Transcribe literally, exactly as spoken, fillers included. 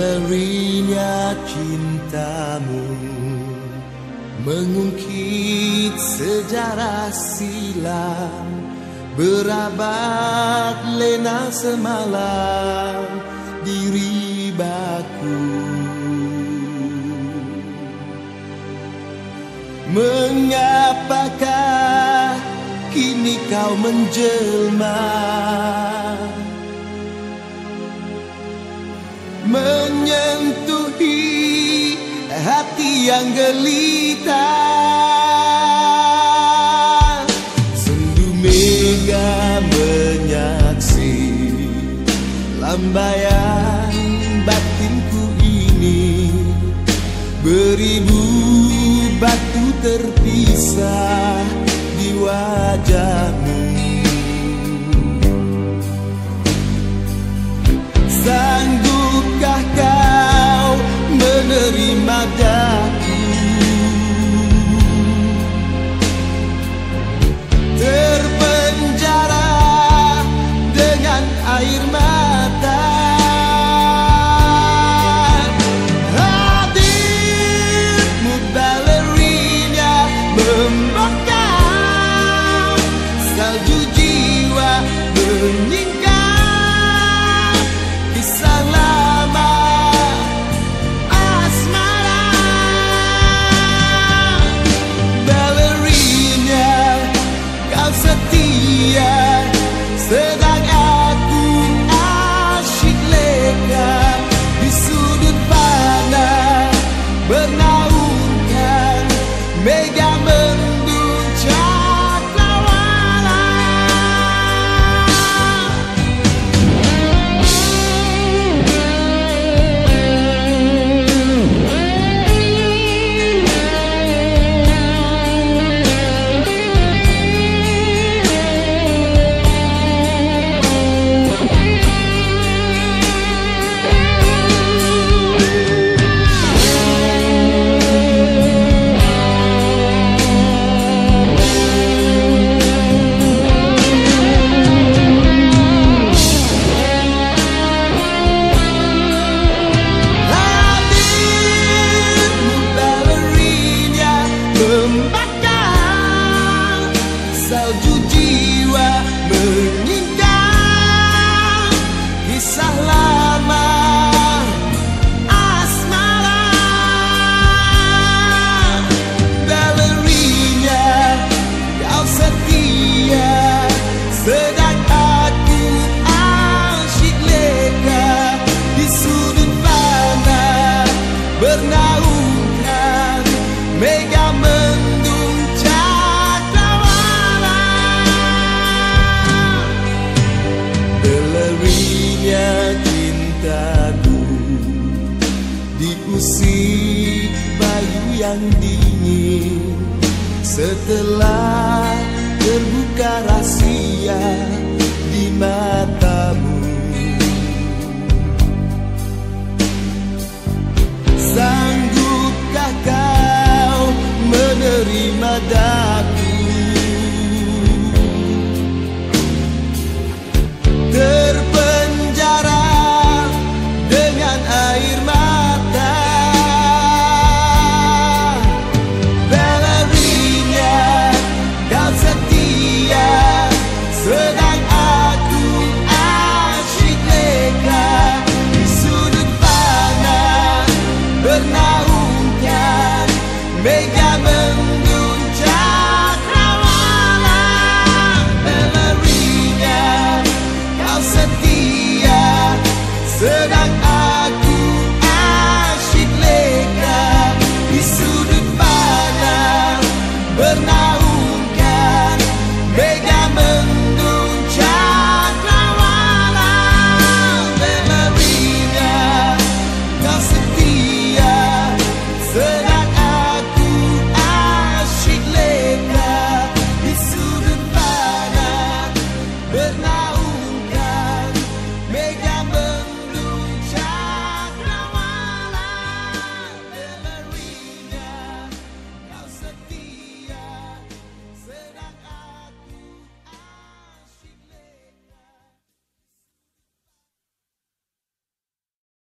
Balerina cintamu mengungkit sejarah silam, berabad lena semalam diri baku. Mengapakah kini kau menjelma, menyentuhi hati yang gelita? Sendu mega menyaksi lambaian batinku ini, beribu batu terpisah di wajahmu. Sanggupkah kau menerima daku, terpenjara dengan air mata? Hadirmu balerina membakar salju jiwa, menyingkap kisah lama asmara. Balerina kau setia, sedang aku asyik leka di sudut panah, bernaungkan mega mendung cakrawala. Salju jiwa menyingkap kisah lama asmara. Balerina kau setia, sedang aku asyik leka di sudut panah, bernaungkan mega mendung cakrawala. Balerina cintaku diusik bayu yang dingin, setelah terbuka rahasia di matamu. Sanggupkah kau menerima daku, terpenjara dengan air mata? Balerina kau setia, sedang aku asyik leka di sudut panah, bernaungkan mega mendung cakrawala.